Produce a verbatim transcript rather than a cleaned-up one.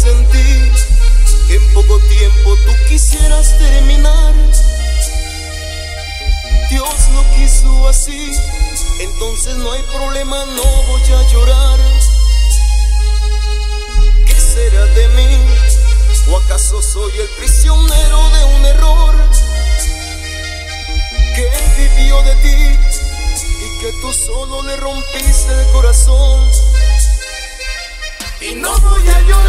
sentí que en poco tiempo tú quisieras terminar. Dios lo quiso así, entonces no hay problema, no voy a llorar. ¿Qué será de mí? ¿O acaso soy el prisionero de un error que vivió de ti y que tú solo le rompiste el corazón? Y no voy a llorar.